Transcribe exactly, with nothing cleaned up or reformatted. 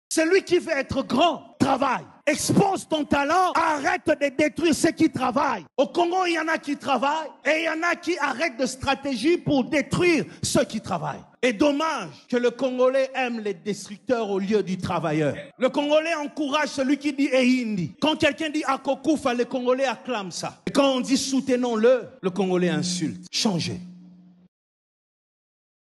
Celui qui veut être grand, travaille. Expose ton talent, arrête de détruire ceux qui travaillent. Au Congo, il y en a qui travaillent et il y en a qui arrêtent de stratégie pour détruire ceux qui travaillent. Et dommage que le Congolais aime les destructeurs au lieu du travailleur. Le Congolais encourage celui qui dit Ehindi. Quand quelqu'un dit Akokufa, le Congolais acclame ça. Et quand on dit soutenons-le, le Congolais insulte. Changez.